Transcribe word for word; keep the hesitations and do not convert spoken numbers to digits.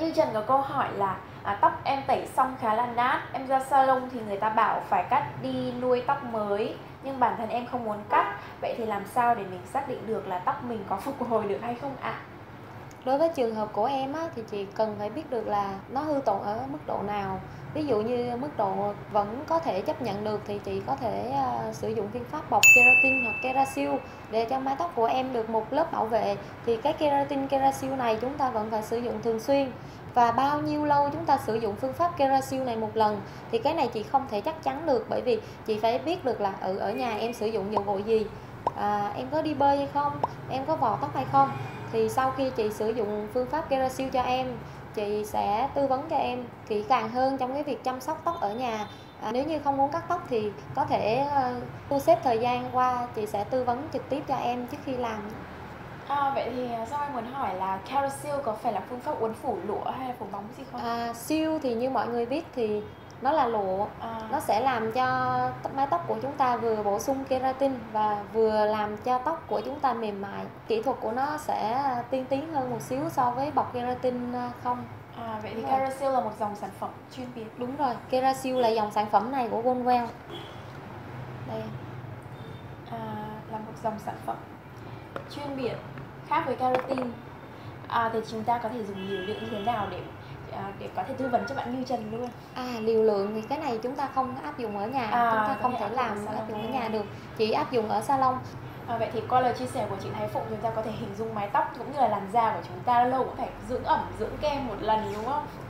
Như Trần có câu hỏi là à, tóc em tẩy xong khá là nát, em ra salon thì người ta bảo phải cắt đi nuôi tóc mới, nhưng bản thân em không muốn cắt. Vậy thì làm sao để mình xác định được là tóc mình có phục hồi được hay không ạ? À? Đối với trường hợp của em á, thì chị cần phải biết được là nó hư tổn ở mức độ nào. Ví dụ như mức độ vẫn có thể chấp nhận được thì chị có thể uh, sử dụng phương pháp bọc keratin hoặc Kerasil để cho mái tóc của em được một lớp bảo vệ. Thì cái keratin Kerasil này chúng ta vẫn phải sử dụng thường xuyên. Và bao nhiêu lâu chúng ta sử dụng phương pháp Kerasil này một lần thì cái này chị không thể chắc chắn được, bởi vì chị phải biết được là ở ở nhà em sử dụng dầu gội gì, à, em có đi bơi hay không, em có vò tóc hay không. Thì sau khi chị sử dụng phương pháp Kerasil cho em, chị sẽ tư vấn cho em kỹ càng hơn trong cái việc chăm sóc tóc ở nhà. À, nếu như không muốn cắt tóc thì có thể uh, thu xếp thời gian qua, chị sẽ tư vấn trực tiếp cho em trước khi làm. À, vậy thì do em muốn hỏi là Kerasil có phải là phương pháp uốn phủ lụa hay là phủ bóng gì không? À, siêu thì như mọi người biết thì nó là lụa, À. nó sẽ làm cho mái tóc của chúng ta vừa bổ sung keratin và vừa làm cho tóc của chúng ta mềm mại. Kỹ thuật của nó sẽ tiên tiến hơn một xíu so với bọc keratin không. À, vậy thì Kerasil là một dòng sản phẩm chuyên biệt. Đúng rồi, Kerasil là dòng sản phẩm này của Goldwell. Đây. À, là một dòng sản phẩm chuyên biệt khác với keratin. À, thì chúng ta có thể dùng liều lượng như thế nào để à, để có thể tư vấn cho bạn Như Trần luôn? À, liều lượng thì cái này chúng ta không áp dụng ở nhà, à, chúng ta không thể áp làm áp áp dụng ở nhà được, chỉ áp dụng ở salon. À, vậy thì qua lời chia sẻ của chị Thái Phụng, chúng ta có thể hình dung mái tóc cũng như là làn da của chúng ta lâu cũng phải dưỡng ẩm, dưỡng kem một lần đúng không?